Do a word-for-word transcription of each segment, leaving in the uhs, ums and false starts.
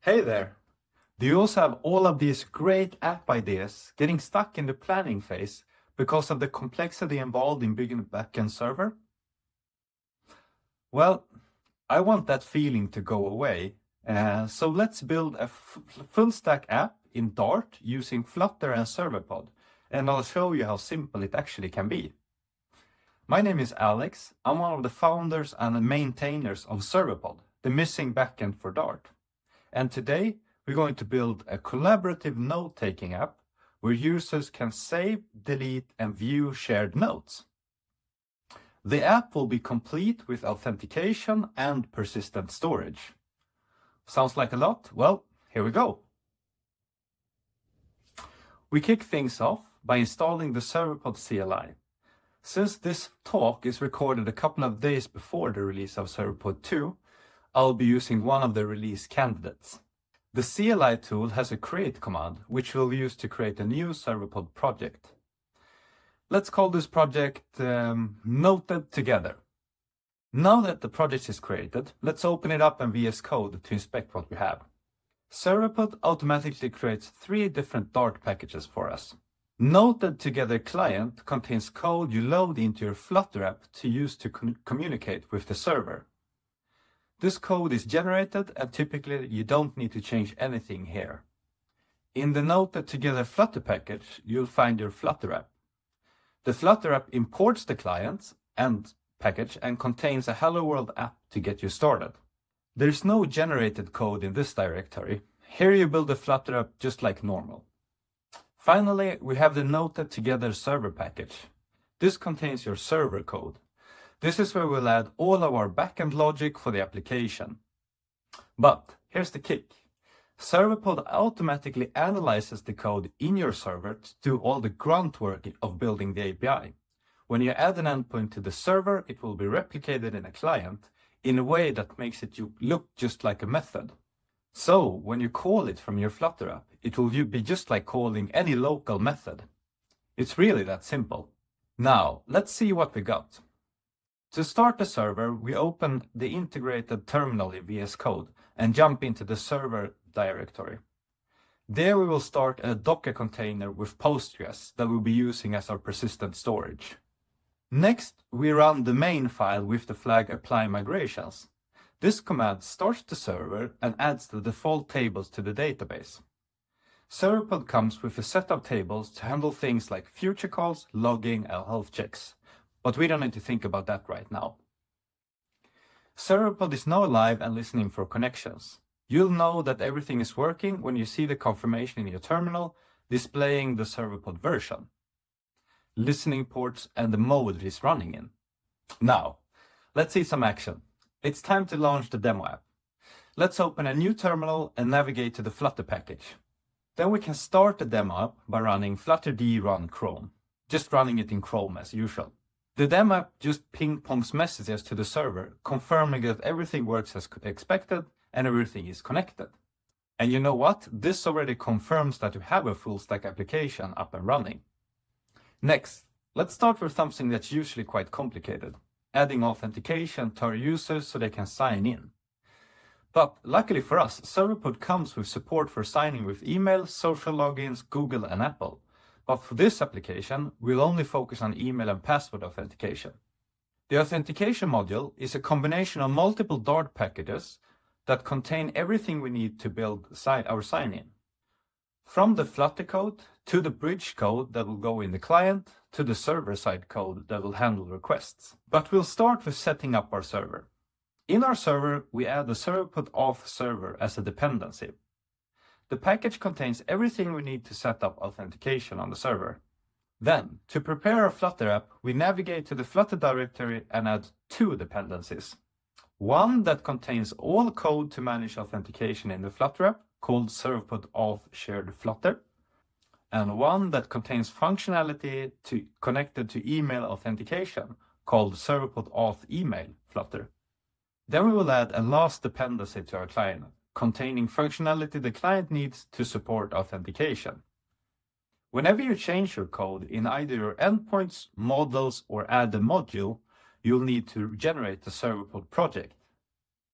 Hey there! Do you also have all of these great app ideas getting stuck in the planning phase because of the complexity involved in building a backend server? Well, I want that feeling to go away. Uh, so let's build a f full stack app in Dart using Flutter and Serverpod, and I'll show you how simple it actually can be. My name is Alex. I'm one of the founders and maintainers of Serverpod, the missing backend for Dart. And today, we're going to build a collaborative note-taking app where users can save, delete, and view shared notes. The app will be complete with authentication and persistent storage. Sounds like a lot? Well, here we go. We kick things off by installing the Serverpod C L I. Since this talk is recorded a couple of days before the release of Serverpod two, I'll be using one of the release candidates. The C L I tool has a create command, which we'll use to create a new Serverpod project. Let's call this project um, Noted Together. Now that the project is created, let's open it up in V S Code to inspect what we have. Serverpod automatically creates three different Dart packages for us. Noted Together client contains code you load into your Flutter app to use to communicate with the server. This code is generated and typically you don't need to change anything here. In the Noted Together Flutter package, you'll find your Flutter app. The Flutter app imports the client and package and contains a Hello World app to get you started. There's no generated code in this directory. Here you build a Flutter app just like normal. Finally, we have the Noted Together server package. This contains your server code. This is where we'll add all of our backend logic for the application. But here's the kick. Serverpod automatically analyzes the code in your server to do all the grunt work of building the A P I. When you add an endpoint to the server, it will be replicated in a client in a way that makes it look just like a method. So when you call it from your Flutter app, it will be just like calling any local method. It's really that simple. Now, let's see what we got. To start the server, we open the integrated terminal in V S Code and jump into the server directory. There we will start a Docker container with Postgres that we'll be using as our persistent storage. Next, we run the main file with the flag apply migrations. This command starts the server and adds the default tables to the database. Serverpod comes with a set of tables to handle things like future calls, logging, and health checks. But we don't need to think about that right now. Serverpod is now live and listening for connections. You'll know that everything is working when you see the confirmation in your terminal displaying the Serverpod version, listening ports, and the mode it is running in. Now, let's see some action. It's time to launch the demo app. Let's open a new terminal and navigate to the Flutter package. Then we can start the demo app by running flutterd run Chrome, just running it in Chrome as usual. The demo app just ping-pongs messages to the server, confirming that everything works as expected and everything is connected. And you know what? This already confirms that you have a full-stack application up and running. Next, let's start with something that's usually quite complicated, adding authentication to our users so they can sign in. But luckily for us, Serverpod comes with support for signing with email, social logins, Google, and Apple. But for this application, we'll only focus on email and password authentication. The authentication module is a combination of multiple Dart packages that contain everything we need to build our sign-in. From the Flutter code to the bridge code that will go in the client to the server-side code that will handle requests. But we'll start with setting up our server. In our server, we add the Serverpod auth server as a dependency. The package contains everything we need to set up authentication on the server. Then, to prepare our Flutter app, we navigate to the Flutter directory and add two dependencies. One that contains all code to manage authentication in the Flutter app, called Serverpod auth shared Flutter, and one that contains functionality to, connected to email authentication, called Serverpod auth email Flutter. Then we will add a last dependency to our client, containing functionality the client needs to support authentication. Whenever you change your code in either your endpoints, models, or add a module, you'll need to generate the Serverpod project.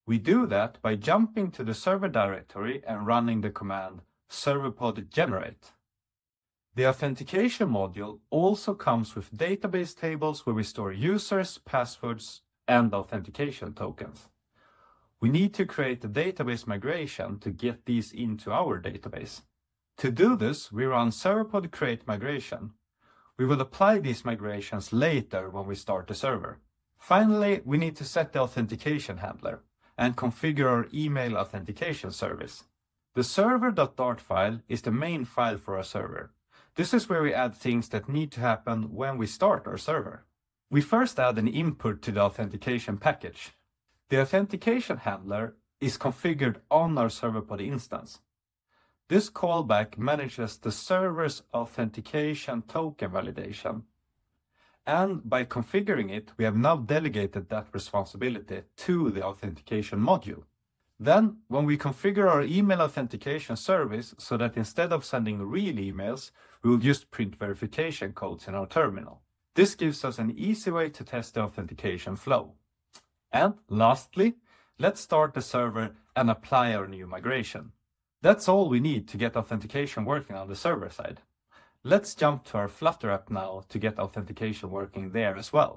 We do that by jumping to the server directory and running the command serverpod generate. The authentication module also comes with database tables where we store users, passwords, and authentication tokens. We need to create a database migration to get these into our database. To do this, we run serverpod create migration. We will apply these migrations later when we start the server. Finally, we need to set the authentication handler and configure our email authentication service. The server.dart file is the main file for our server. This is where we add things that need to happen when we start our server. We first add an input to the authentication package. The authentication handler is configured on our serverpod instance. This callback manages the server's authentication token validation. And by configuring it, we have now delegated that responsibility to the authentication module. Then, when we configure our email authentication service so that instead of sending real emails, we will just print verification codes in our terminal. This gives us an easy way to test the authentication flow. And lastly, let's start the server and apply our new migration. That's all we need to get authentication working on the server side. Let's jump to our Flutter app now to get authentication working there as well.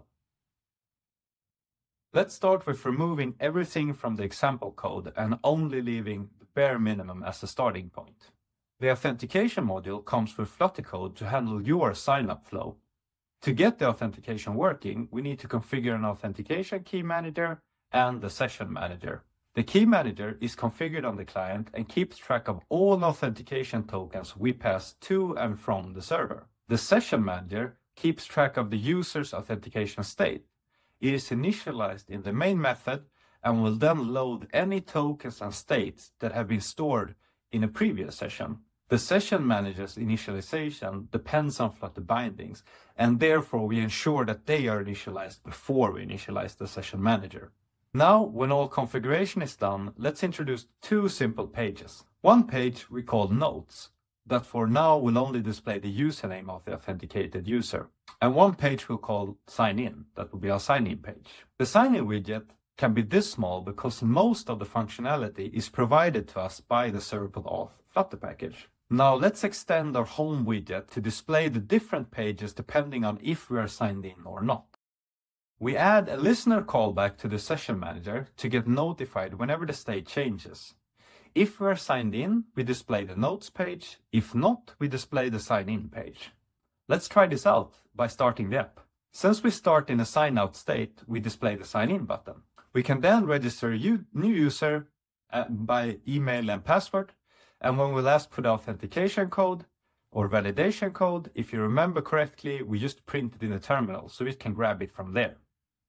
Let's start with removing everything from the example code and only leaving the bare minimum as a starting point. The authentication module comes with Flutter code to handle your sign-up flow. To get the authentication working, we need to configure an authentication key manager and the session manager. The key manager is configured on the client and keeps track of all authentication tokens we pass to and from the server. The session manager keeps track of the user's authentication state. It is initialized in the main method and will then load any tokens and states that have been stored in a previous session. The session manager's initialization depends on Flutter bindings, and therefore we ensure that they are initialized before we initialize the session manager. Now, when all configuration is done, let's introduce two simple pages. One page we call Notes, that for now will only display the username of the authenticated user. And one page we'll call Sign In, that will be our sign-in page. The sign-in widget can be this small because most of the functionality is provided to us by the Serverpod Auth Flutter package. Now let's extend our home widget to display the different pages depending on if we are signed in or not. We add a listener callback to the session manager to get notified whenever the state changes. If we are signed in, we display the notes page. If not, we display the sign in page. Let's try this out by starting the app. Since we start in a sign out state, we display the sign in button. We can then register a new user uh, by email and password. And when we last put the authentication code or validation code, if you remember correctly, we just print it in the terminal so we can grab it from there.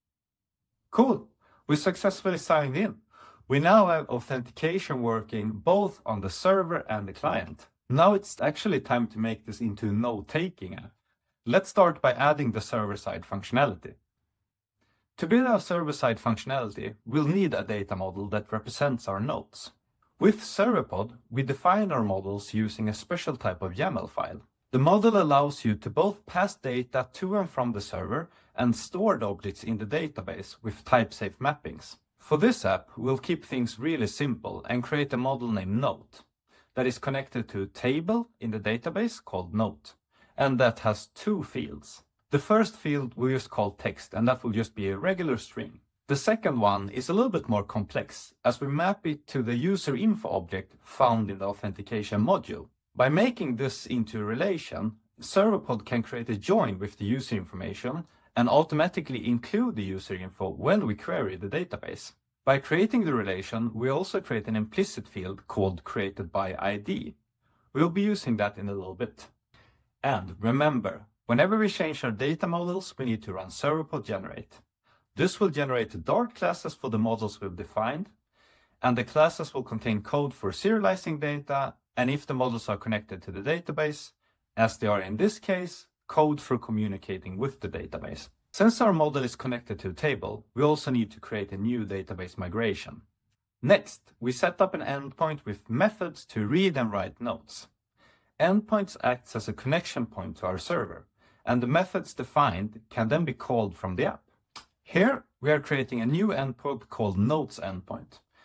Cool, we successfully signed in. We now have authentication working both on the server and the client. Now it's actually time to make this into a note-taking app. Let's start by adding the server-side functionality. To build our server-side functionality, we'll need a data model that represents our notes. With Serverpod, we define our models using a special type of YAML file. The model allows you to both pass data to and from the server and store the objects in the database with type-safe mappings. For this app, we'll keep things really simple and create a model named Note that is connected to a table in the database called Note, and that has two fields. The first field we just call text, and that will just be a regular string. The second one is a little bit more complex, as we map it to the user info object found in the authentication module. By making this into a relation, Serverpod can create a join with the user information and automatically include the user info when we query the database. By creating the relation, we also create an implicit field called created by I D. We'll be using that in a little bit. And remember, whenever we change our data models, we need to run Serverpod generate. This will generate the Dart classes for the models we've defined, and the classes will contain code for serializing data, and if the models are connected to the database, as they are in this case, code for communicating with the database. Since our model is connected to a table, we also need to create a new database migration. Next, we set up an endpoint with methods to read and write notes. Endpoints acts as a connection point to our server, and the methods defined can then be called from the app. Here, we are creating a new endpoint called Notes endpoint,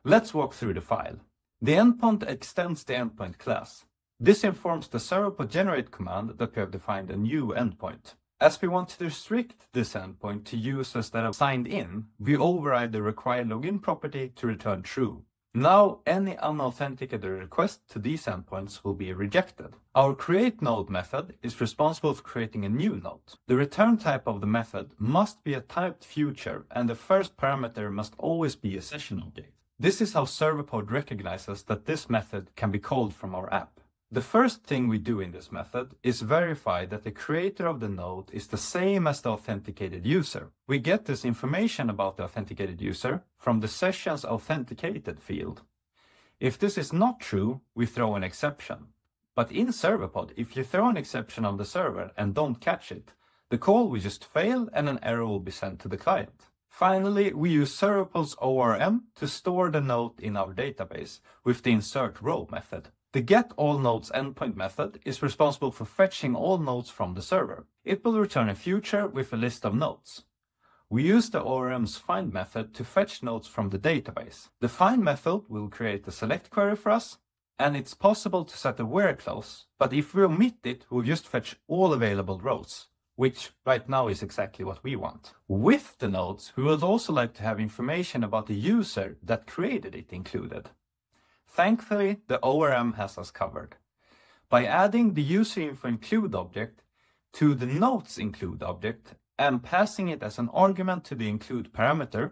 Let's walk through the file. The endpoint extends the endpoint class. This informs the serverpod generate command that we have defined a new endpoint. As we want to restrict this endpoint to users that have signed in, we override the required login property to return true. Now, any unauthenticated request to these endpoints will be rejected. Our createNode method is responsible for creating a new node. The return type of the method must be a typed future, and the first parameter must always be a session object. This is how Serverpod recognizes that this method can be called from our app. The first thing we do in this method is verify that the creator of the node is the same as the authenticated user. We get this information about the authenticated user from the session's authenticated field. If this is not true, we throw an exception. But in Serverpod, if you throw an exception on the server and don't catch it, the call will just fail and an error will be sent to the client. Finally, we use Serverpod's O R M to store the node in our database with the insert row method. The getAllNodes endpoint method is responsible for fetching all nodes from the server. It will return a future with a list of nodes. We use the O R M's find method to fetch nodes from the database. The find method will create a select query for us, and it's possible to set a where clause, but if we omit it, we'll just fetch all available rows, which right now is exactly what we want. With the nodes, we would also like to have information about the user that created it included. Thankfully, the O R M has us covered. By adding the userInfoInclude object to the nodesInclude object and passing it as an argument to the include parameter,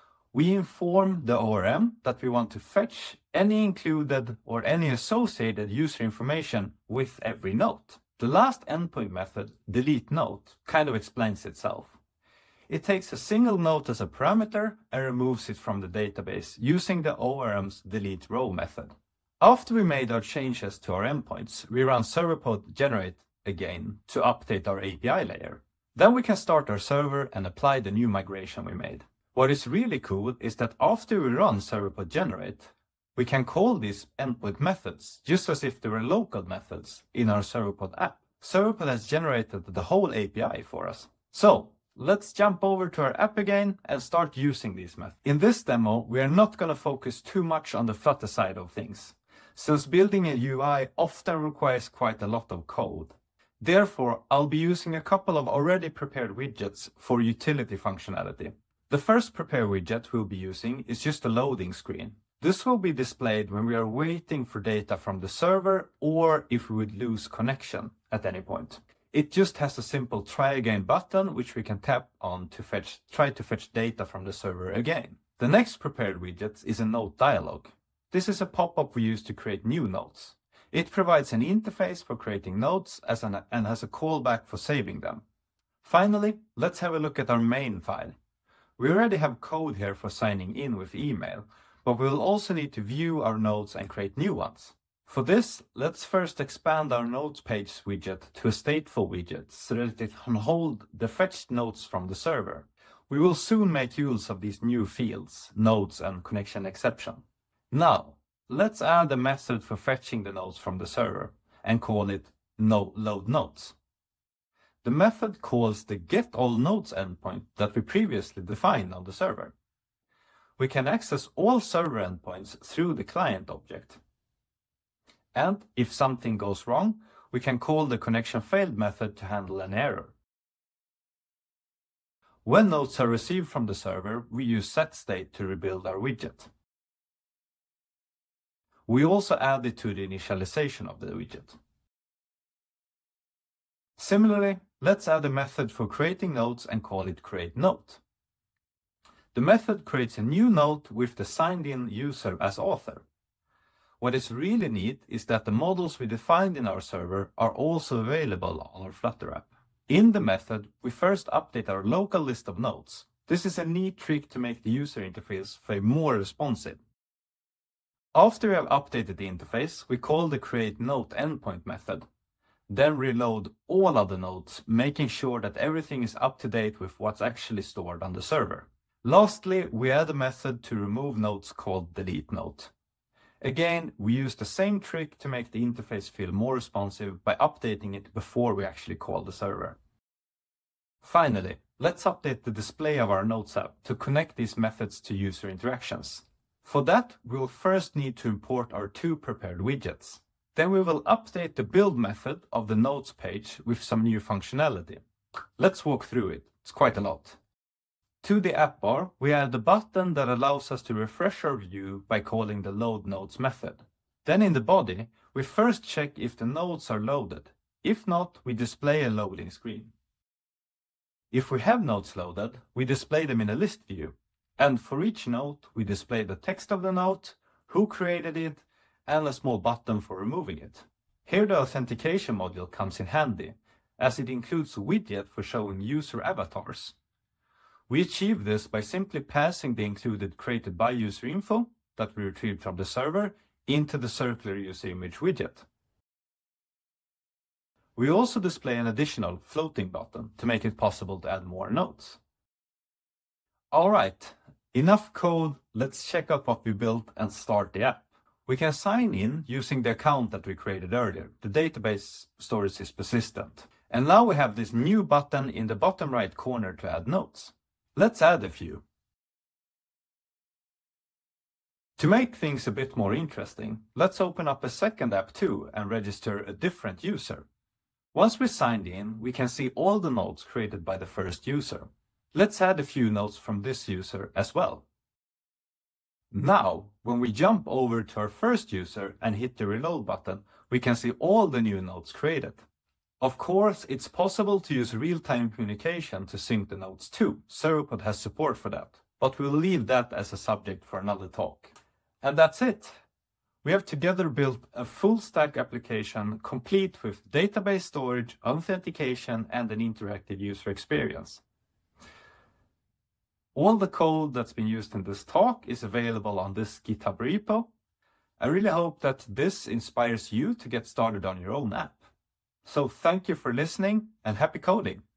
we inform the O R M that we want to fetch any included or any associated user information with every node. The last endpoint method, deleteNode, kind of explains itself. It takes a single node as a parameter and removes it from the database using the O R M's deleteRow method. After we made our changes to our endpoints, we run Serverpod generate again to update our A P I layer. Then we can start our server and apply the new migration we made. What is really cool is that after we run Serverpod generate, we can call these endpoint methods just as if they were local methods in our Serverpod app. Serverpod has generated the whole A P I for us. So, let's jump over to our app again and start using these methods. In this demo, we are not going to focus too much on the Flutter side of things, since building a U I often requires quite a lot of code. Therefore, I'll be using a couple of already prepared widgets for utility functionality. The first prepared widget we'll be using is just a loading screen. This will be displayed when we are waiting for data from the server or if we would lose connection at any point. It just has a simple try again button which we can tap on to fetch, try to fetch data from the server again. The next prepared widget is a node dialog. This is a pop-up we use to create new nodes. It provides an interface for creating nodes as an, and has a callback for saving them. Finally, let's have a look at our main file. We already have code here for signing in with email, but we will also need to view our nodes and create new ones. For this, let's first expand our nodes page widget to a stateful widget so that it can hold the fetched nodes from the server. We will soon make use of these new fields, nodes and connection exception. Now, let's add a method for fetching the nodes from the server and call it loadNodes. The method calls the getAllNodes endpoint that we previously defined on the server. We can access all server endpoints through the client object. And if something goes wrong, we can call the connection failed method to handle an error. When nodes are received from the server, we use setState to rebuild our widget. We also add it to the initialization of the widget. Similarly, let's add a method for creating nodes and call it createNode. The method creates a new node with the signed-in user as author. What is really neat is that the models we defined in our server are also available on our Flutter app. In the method, we first update our local list of nodes. This is a neat trick to make the user interface feel more responsive. After we have updated the interface, we call the createNode endpoint method. Then reload all of the nodes, making sure that everything is up to date with what's actually stored on the server. Lastly, we add a method to remove nodes called deleteNode. Again, we use the same trick to make the interface feel more responsive by updating it before we actually call the server. Finally, let's update the display of our Nodes app to connect these methods to user interactions. For that, we will first need to import our two prepared widgets. Then we will update the build method of the notes page with some new functionality. Let's walk through it. It's quite a lot. To the app bar, we add a button that allows us to refresh our view by calling the load notes method. Then in the body, we first check if the nodes are loaded. If not, we display a loading screen. If we have nodes loaded, we display them in a list view. And for each note, we display the text of the note, who created it, and a small button for removing it. Here the authentication module comes in handy, as it includes a widget for showing user avatars. We achieve this by simply passing the included created by user info that we retrieved from the server into the circular user image widget. We also display an additional floating button to make it possible to add more notes. Alright, enough code, let's check out what we built and start the app. We can sign in using the account that we created earlier. The database storage is persistent. And now we have this new button in the bottom right corner to add notes. Let's add a few. To make things a bit more interesting, let's open up a second app too and register a different user. Once we're signed in, we can see all the notes created by the first user. Let's add a few notes from this user as well. Now, when we jump over to our first user and hit the reload button, we can see all the new notes created. Of course, it's possible to use real-time communication to sync the notes too. Serverpod has support for that, but we'll leave that as a subject for another talk. And that's it. We have together built a full-stack application complete with database storage, authentication, and an interactive user experience. All the code that's been used in this talk is available on this GitHub repo. I really hope that this inspires you to get started on your own app. So thank you for listening and happy coding!